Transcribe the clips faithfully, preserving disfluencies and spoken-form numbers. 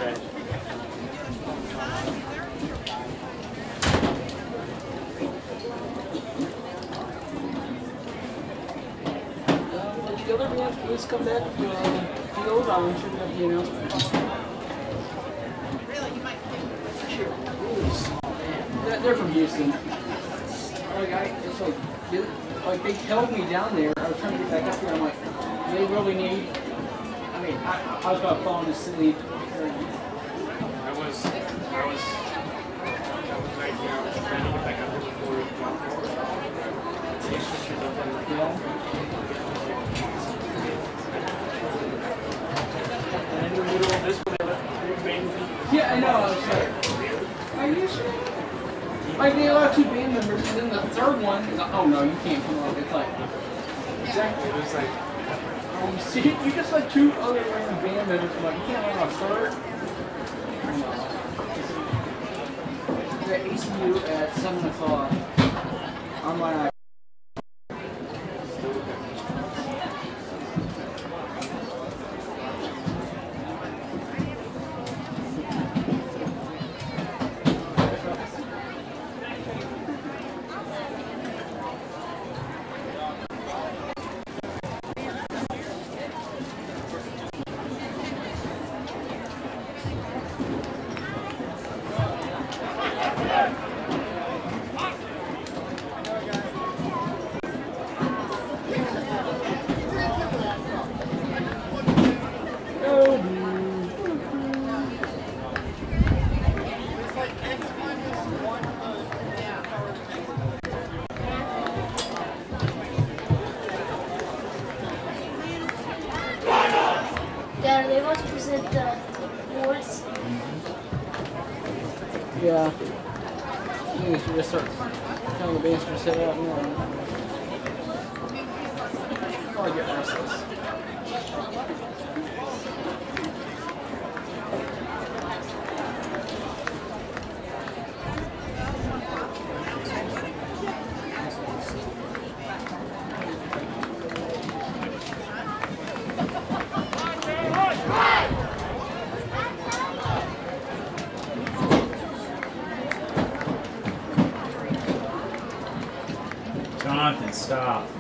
trash. The other bands please come back to uh, field. I'm sure that the announcement. Sure. They're, they're from Houston. Like I, it's like, they, like they held me down there. I was trying to get back up here. I'm like, do they really need? I mean, I, I was about to fall into sleep. I was, I was, I was right here. I was trying to get back up here before we dropped the You know? And in the middle of this one, they left main people. Yeah, I know. I was like, are you sure? Like they allow two band members, and then the third one is like, oh no, you can't come up. It's like, Exactly. It was like, um, see, you just let two other random band members come up. You can't allow a third. We're at A C U at seven o'clock. On my Dad, are they about to present the awards? yeah. I think we should just start telling the bands to set up more. Probably get restless. Jonathan, stop.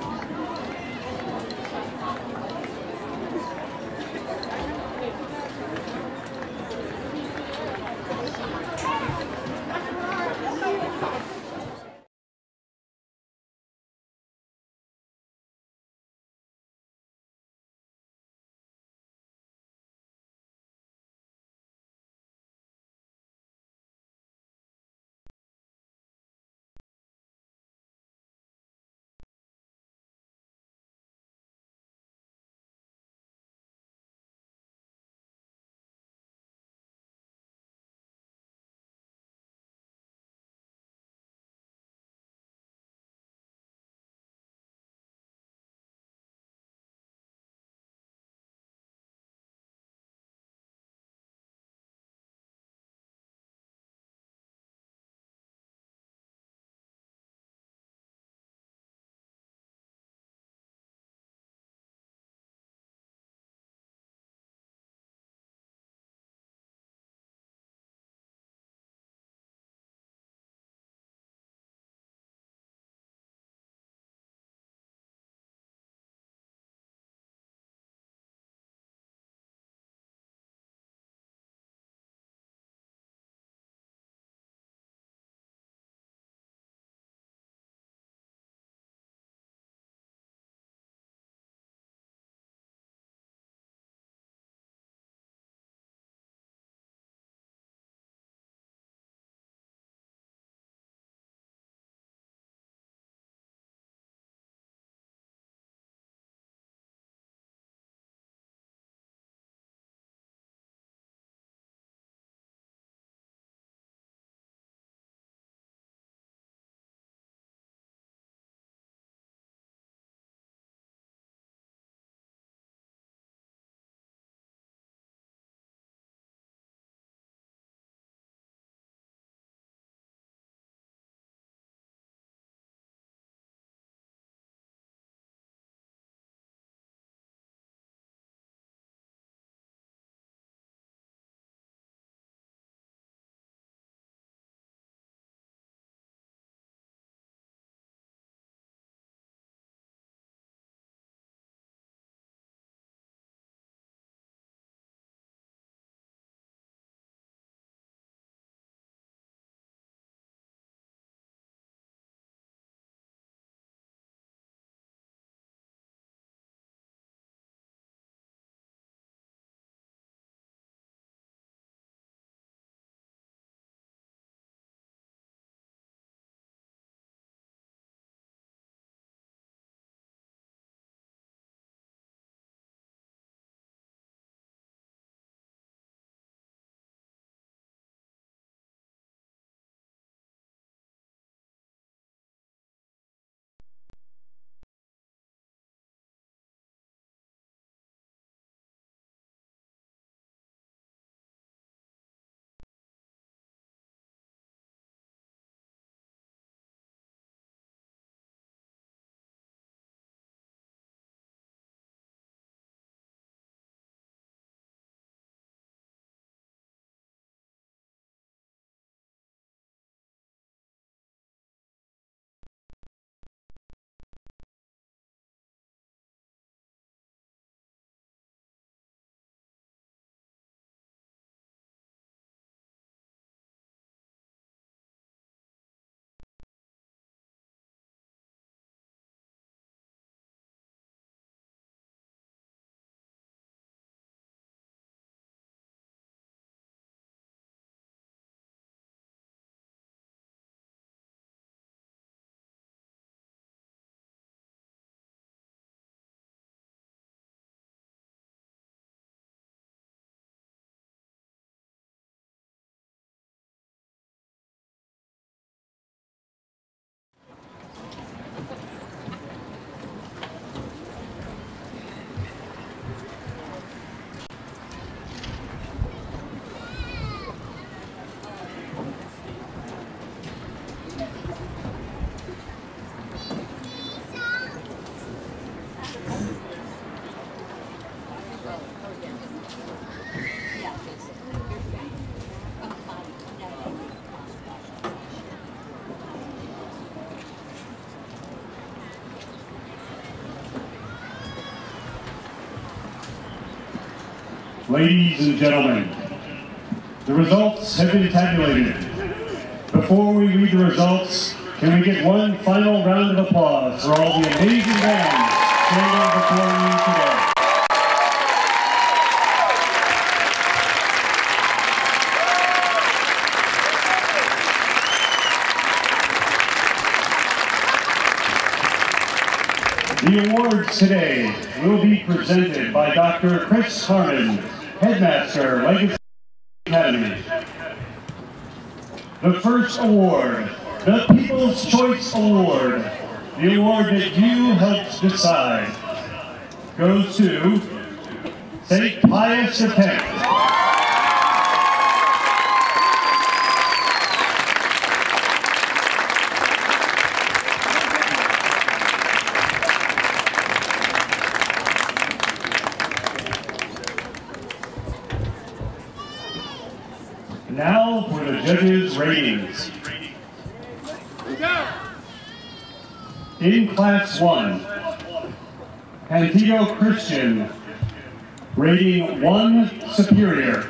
Ladies and gentlemen, the results have been tabulated. Before we read the results, can we get one final round of applause for all the amazing bands standing before you today? The awards today will be presented by Doctor Chris Harmon, Headmaster, Legacy Academy. The first award, the People's Choice Award, the award that you helped decide, goes to Saint Pius X. Now for the judges' ratings. In Class one, Antioch Christian, rating one superior.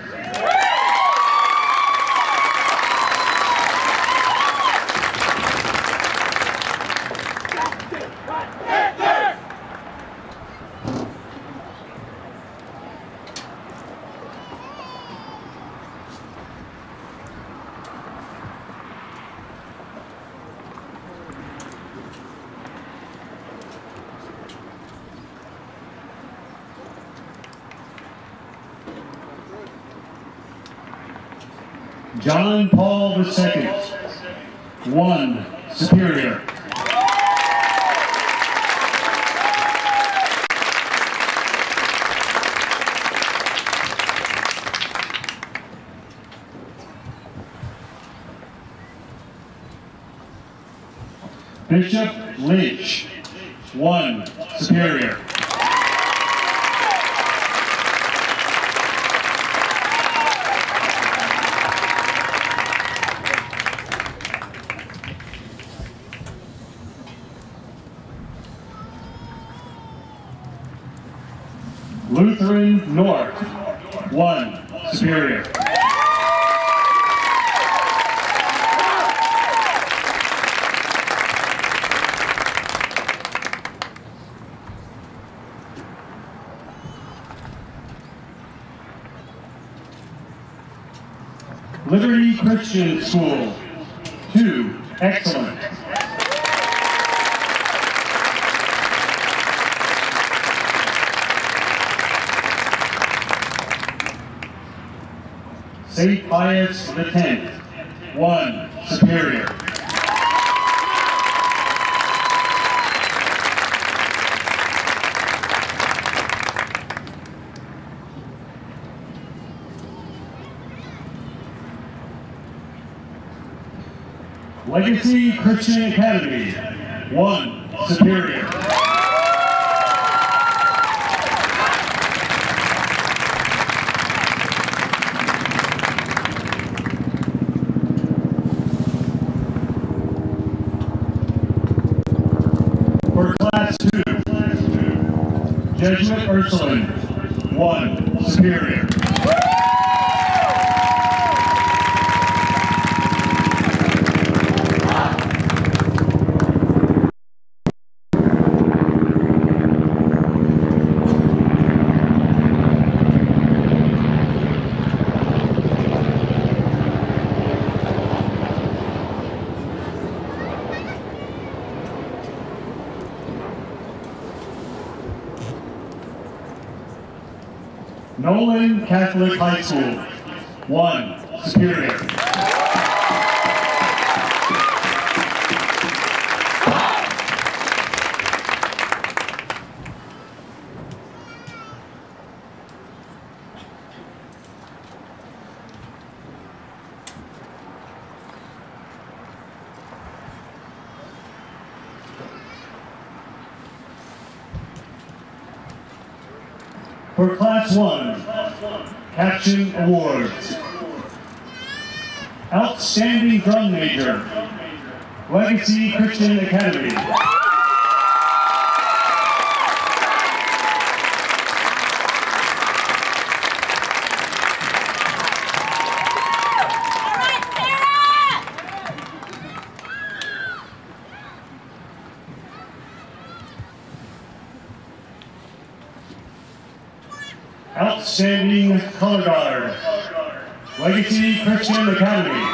John Paul the Second, one superior. Bishop Lynch, one superior. Lutheran North, one superior. Liberty Christian School, two, excellent. Saint Pius the Tenth, one superior. Legacy Christian Academy, one superior. For Class two, Jesuit Ursuline, one superior. Nolan Catholic High School, one superior. For Class one, Caption Awards. Outstanding Drum Major, Legacy Christian Academy. Outstanding Color Guard, Legacy Christian Academy.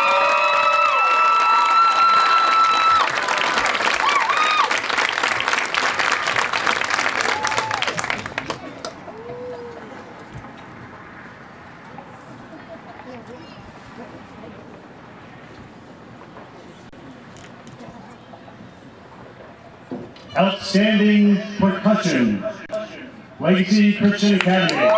Outstanding Percussion, Legacy Christian Academy.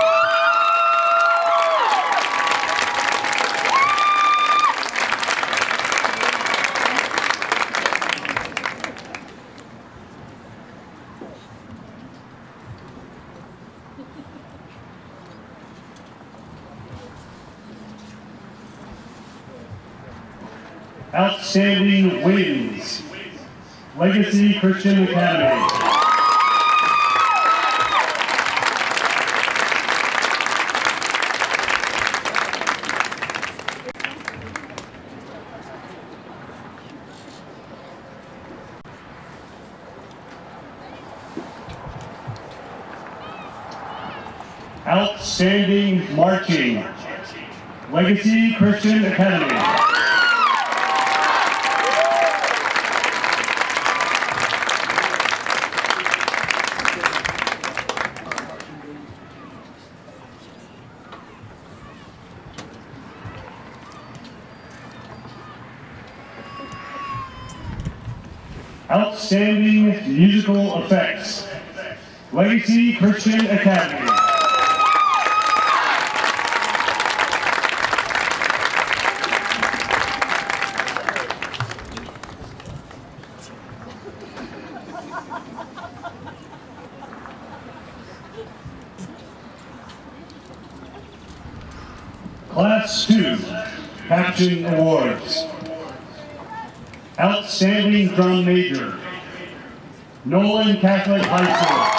Outstanding Wings, Legacy Christian Academy. Outstanding Marching, Legacy Christian Academy. Outstanding Musical Effects, Legacy Christian Academy. Class two, Caption Awards. Outstanding Drum Major, Nolan Catholic High School.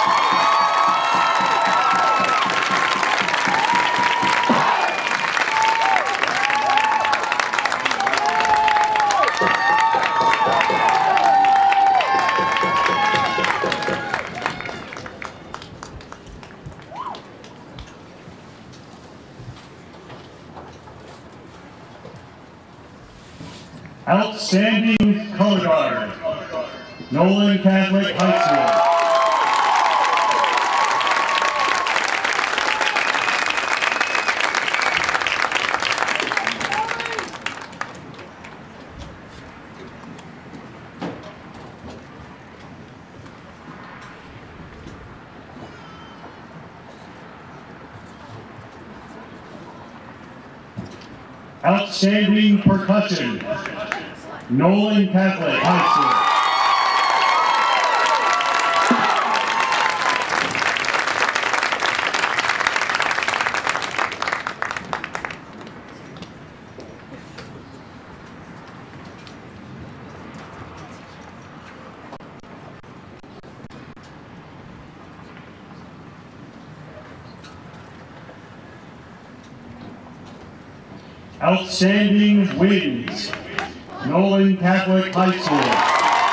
Outstanding Color Guard, Nolan Catholic High School. Outstanding Percussion, Nolan Catholic High School. Outstanding Wings, Nolan Catholic High School.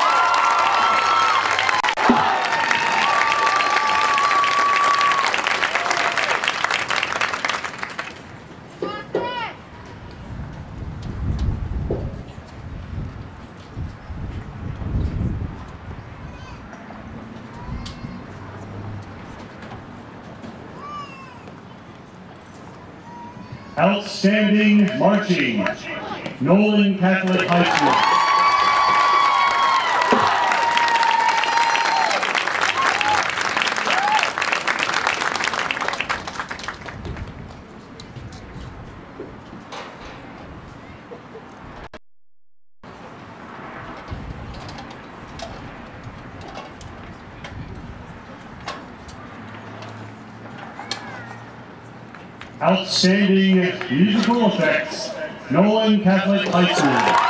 Outstanding Marching, Nolan Catholic High School. Outstanding musical effects, Nolan Catholic High School.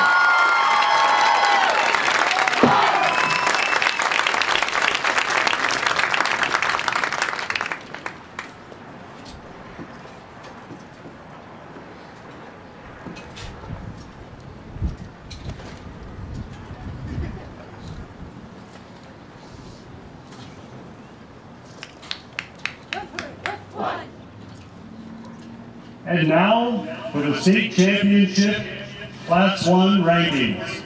And now for the state championship class one rankings.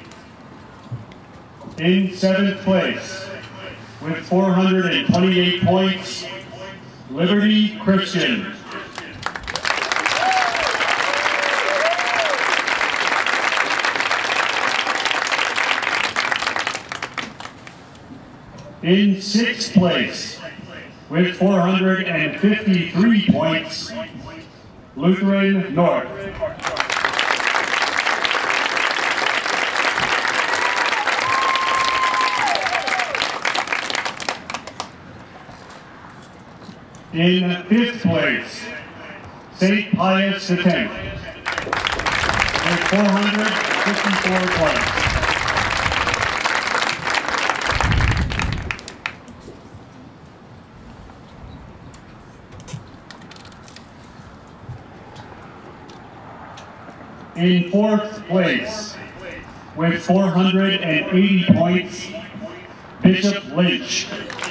In seventh place with four hundred twenty-eight points, Liberty Christian. In sixth place with four hundred fifty-three points, Lutheran North. In fifth place, Saint Pius the tenth, with four hundred fifty-four points. In fourth place, with four hundred eighty points, Bishop Lynch.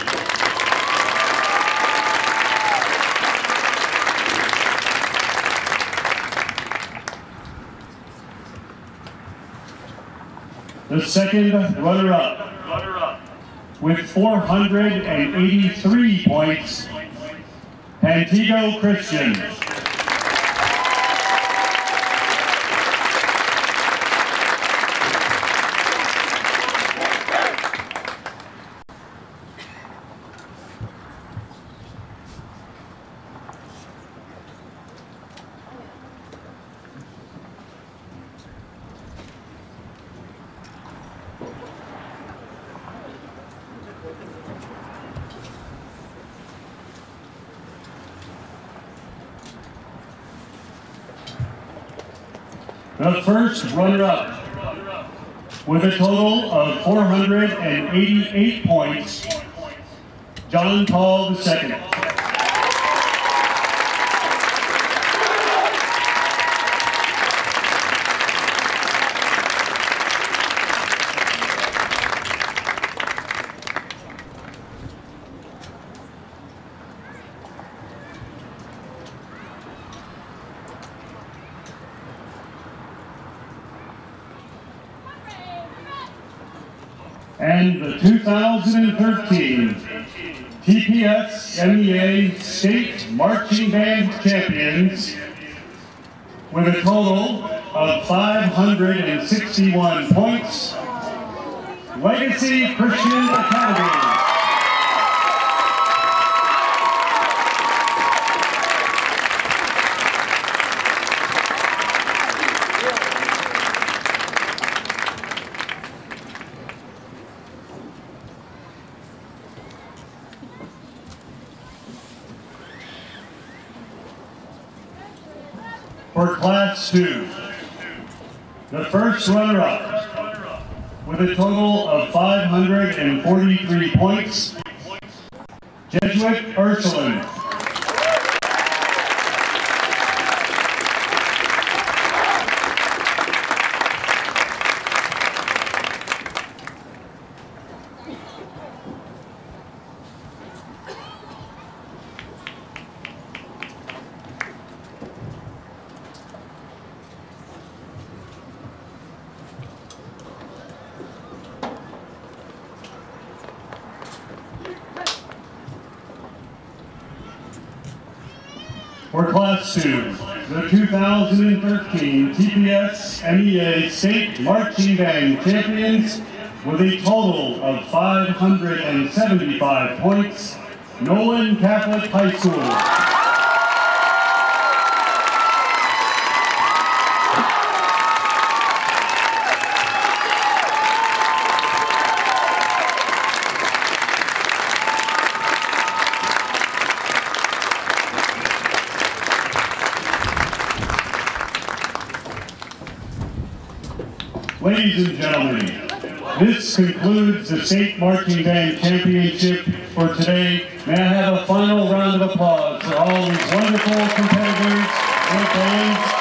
The second runner-up, with four hundred eighty-three points, Pantego Christian. The first runner-up, with a total of four hundred eighty-eight points, John Paul the second. And the two thousand thirteen T P S M E A State Marching Band Champions, with a total of five hundred sixty-one points, Legacy Christian Academy. For Class two, the first runner-up, with a total of five hundred forty-three points, Jesuit Ursuline. For Class two, the two thousand thirteen T P S M E A State Marching Band Champions, with a total of five hundred seventy-five points, Nolan Catholic High School. Ladies and gentlemen, this concludes the State Marching Band Championship for today. May I have a final round of applause for all these wonderful competitors and bands